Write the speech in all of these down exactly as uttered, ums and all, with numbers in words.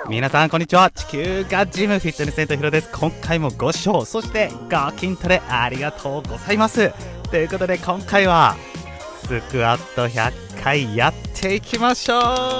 皆さんこんにちは。地球がジムフィットネスセンターヒロです。今回もご視聴、そしてご筋トレありがとうございます。ということで今回はスクワットひゃっかいやっていきましょう。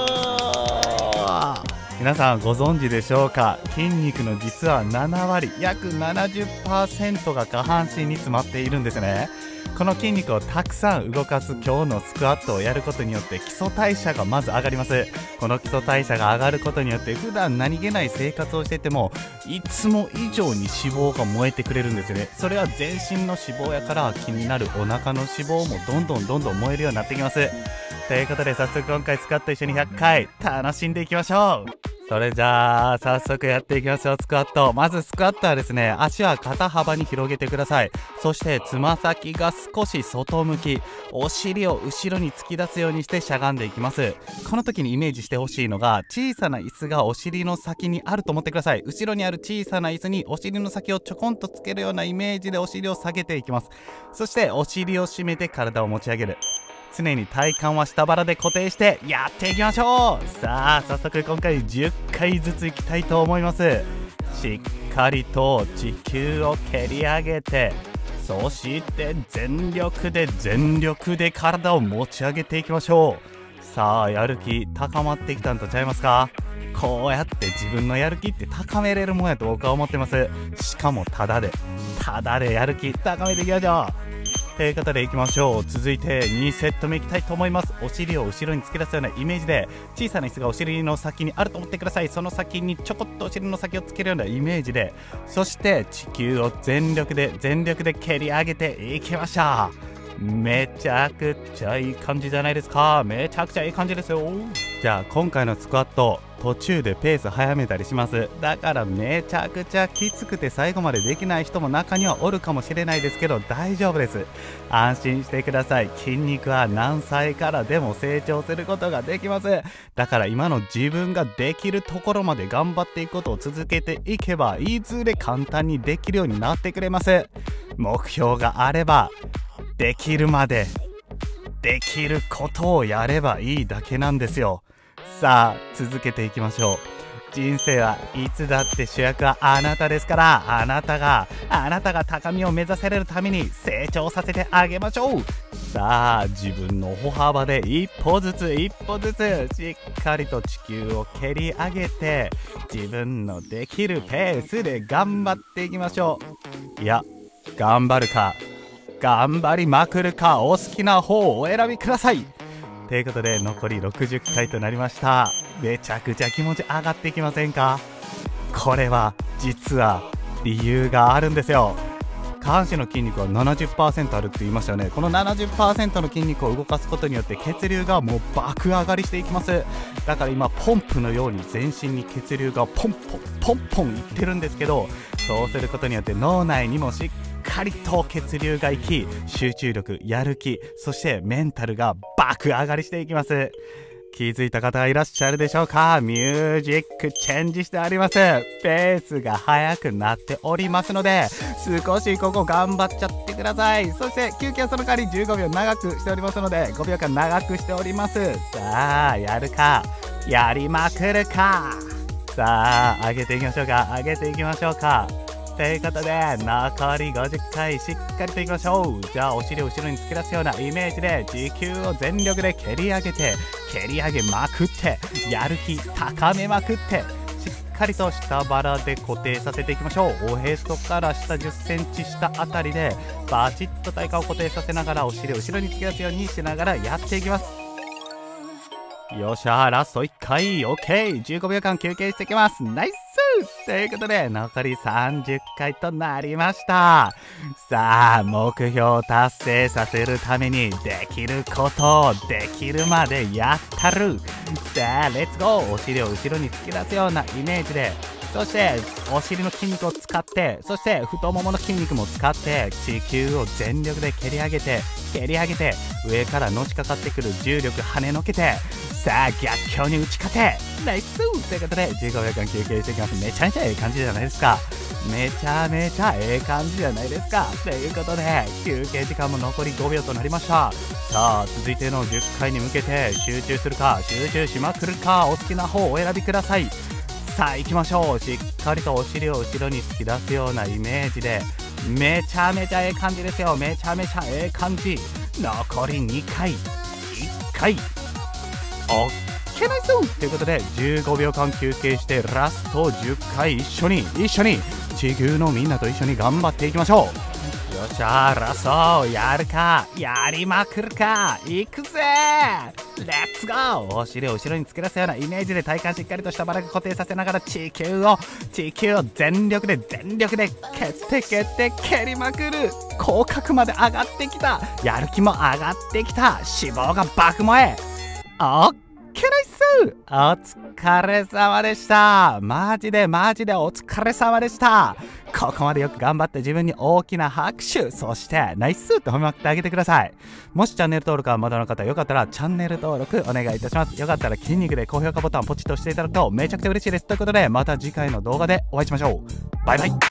皆さんご存知でしょうか。筋肉の実はななわり、約 ななじゅっパーセント が下半身に詰まっているんですね。この筋肉をたくさん動かす今日のスクワットをやることによって基礎代謝がまず上がります。この基礎代謝が上がることによって普段何気ない生活をしててもいつも以上に脂肪が燃えてくれるんですよね。それは全身の脂肪やから気になるお腹の脂肪もどんどんどんどん燃えるようになってきます。ということで早速今回スクワット一緒にひゃっかい楽しんでいきましょう。それじゃあ早速やっていきましょう。スクワット、まずスクワットはですね、足は肩幅に広げてください。そしてつま先が少し外向き、お尻を後ろに突き出すようにしてしゃがんでいきます。この時にイメージしてほしいのが、小さな椅子がお尻の先にあると思ってください。後ろにある小さな椅子にお尻の先をちょこんとつけるようなイメージでお尻を下げていきます。そしてお尻を締めて体を持ち上げる。常に体幹は下腹で固定してやっていきましょう。さあ早速今回じゅっかいずついきたいと思います。しっかりと地球を蹴り上げて、そして全力で全力で体を持ち上げていきましょう。さあやる気高まってきたんとちゃいますか。こうやって自分のやる気って高めれるもんやと僕は思ってます。しかもタダでタダでやる気高めていきましょう。ということでいきましょう。続いてにセット目いきたいと思います。お尻を後ろに突き出すようなイメージで、小さな椅子がお尻の先にあると思ってください。その先にちょこっとお尻の先をつけるようなイメージで、そして地球を全力で全力で蹴り上げていきましょう。めちゃくちゃいい感じじゃないですか。めちゃくちゃいい感じですよ。じゃあ今回のスクワット途中でペース早めたりします。だからめちゃくちゃきつくて最後までできない人も中にはおるかもしれないですけど大丈夫です。安心してください。筋肉は何歳からでも成長することができます。だから今の自分ができるところまで頑張っていくことを続けていけば、いずれ簡単にできるようになってくれます。目標があればできるまでできることをやればいいだけなんですよ。さあ続けていきましょう。人生はいつだって主役はあなたですから、あなたがあなたが高みを目指せれるために成長させてあげましょう。さあ自分の歩幅で一歩ずつ一歩ずつしっかりと地球を蹴り上げて、自分のできるペースで頑張っていきましょう。いや頑張るか頑張りまくるか、お好きな方をお選びください。ということで残りろくじゅっかいとなりました。めちゃくちゃ気持ち上がってきませんか。これは実は理由があるんですよ。下半身の筋肉は ななじゅっパーセント あるって言いましたよね。この ななじゅっパーセント の筋肉を動かすことによって血流がもう爆上がりしていきます。だから今ポンプのように全身に血流がポンポンポンポンいってるんですけど、そうすることによって脳内にもしっかりと血流がいき、集中力、やる気、そしてメンタルが爆上がりしていきます。気づいた方がいらっしゃるでしょうか。ミュージックチェンジしてあります。ペースが速くなっておりますので、少しここ頑張っちゃってください。そして休憩はその代わりじゅうごびょう長くしておりますので、ごびょうかん長くしております。さあやるかやりまくるか。さあ上げていきましょうか上げていきましょうか。ということで残りごじゅっかいしっかりといきましょう。じゃあお尻を後ろに突き出すようなイメージで地球を全力で蹴り上げて蹴り上げまくって、やる気高めまくって、しっかりと下腹で固定させていきましょう。おへそから下じゅっセンチ下あたりでバチッと体幹を固定させながらお尻を後ろに突き出すようにしながらやっていきます。よっしゃラストいっかい OK。 じゅうごびょうかん休憩していきます。ナイスということで残りさんじゅっかいとなりました。さあ目標を達成させるためにできることをできるまでやったる。さあレッツゴー。お尻を後ろに突き出すようなイメージで、そしてお尻の筋肉を使って、そして太ももの筋肉も使って地球を全力で蹴り上げて蹴り上げて、上からのしかかってくる重力跳ねのけて、さあ逆境に打ち勝てナイスということでじゅうごびょうかん休憩していきます。めちゃめちゃええ感じじゃないですか。めちゃめちゃええ感じじゃないですか。ということで休憩時間も残りごびょうとなりました。さあ続いてのじゅっかいに向けて集中するか集中しまくるか、お好きな方をお選びください。 さあ行きましょう。しっかりとお尻を後ろに突き出すようなイメージで、めちゃめちゃええ感じですよ。めちゃめちゃええ感じ。残りにかい、いっかい、オッケーナイスということでじゅうごびょうかん休憩して、ラストじゅっかい一緒に一緒に地球のみんなと一緒に頑張っていきましょう。よっしゃー、ラストやるか、やりまくるか、いくぜー、レッツゴー。お尻を後ろに突き出すようなイメージで体幹しっかりとしたバラが固定させながら、地球を地球を全力で全力で蹴って蹴って蹴りまくる。口角まで上がってきた、やる気も上がってきた、脂肪が爆燃え。オッケーナイス、お疲れ様でした。マジでマジでお疲れ様でした。ここまでよく頑張って自分に大きな拍手、そしてナイスって褒めまくってあげてください。もしチャンネル登録はまだの方、よかったらチャンネル登録お願いいたします。よかったら筋肉で高評価ボタンポチッと押していただくとめちゃくちゃ嬉しいです。ということでまた次回の動画でお会いしましょう。バイバイ。